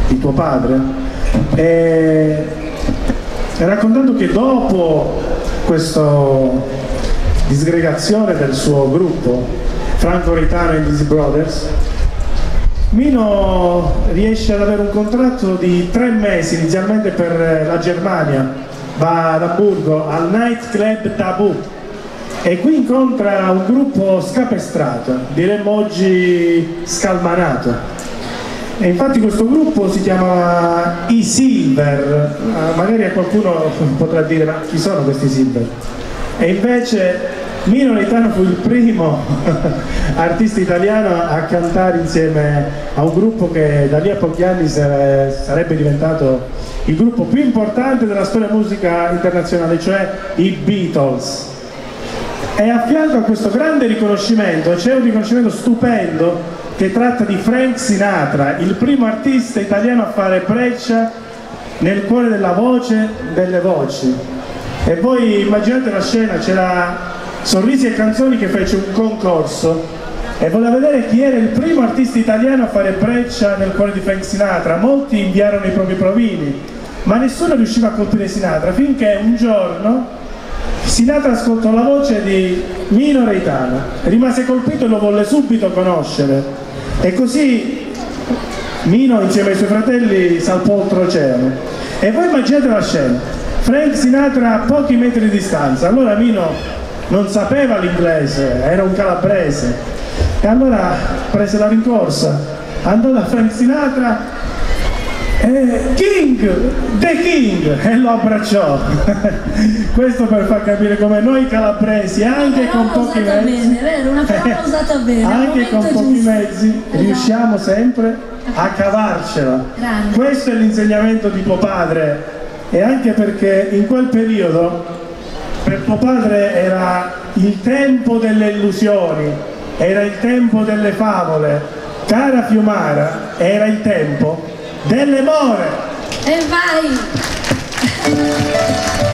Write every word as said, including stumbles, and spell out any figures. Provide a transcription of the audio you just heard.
di tuo padre, e raccontando che dopo questa disgregazione del suo gruppo, Franco Reitano e Dizzy Brothers, Mino riesce ad avere un contratto di tre mesi inizialmente per la Germania, va ad Amburgo al Night Club Taboo e qui incontra un gruppo scapestrato, diremmo oggi scalmanato, e infatti questo gruppo si chiama I Silver. Magari a qualcuno potrà dire: ma chi sono questi Silver? E invece Mino Reitano fu il primo artista italiano a cantare insieme a un gruppo che da lì a pochi anni sarebbe diventato il gruppo più importante della storia musica internazionale, cioè i Beatles. E a fianco a questo grande riconoscimento c'è un riconoscimento stupendo che tratta di Frank Sinatra, il primo artista italiano a fare Breccia nel cuore della voce delle voci. E voi immaginate la scena, c'era Sorrisi e Canzoni che fece un concorso e voleva vedere chi era il primo artista italiano a fare Breccia nel cuore di Frank Sinatra. Molti inviarono i propri provini, ma nessuno riusciva a colpire Sinatra, finché un giorno Sinatra ascoltò la voce di Mino Reitano, rimase colpito e lo volle subito conoscere, e così Mino insieme ai suoi fratelli salpò oltreoceano. E voi immaginate la scena: Frank Sinatra a pochi metri di distanza. Allora Mino non sapeva l'inglese, era un calabrese, e allora prese la rincorsa, andò da Frank Sinatra e King, The King, e lo abbracciò. Questo per far capire come noi calabresi, anche con pochi mezzi, bene, una parola usata bene, anche con pochi giusto. mezzi, esatto, riusciamo sempre a cavarcela. Grande. Questo è l'insegnamento di tuo padre, e anche perché in quel periodo per tuo padre era il tempo delle illusioni, era il tempo delle favole. Cara Fiumara, era il tempo delle more. E vai!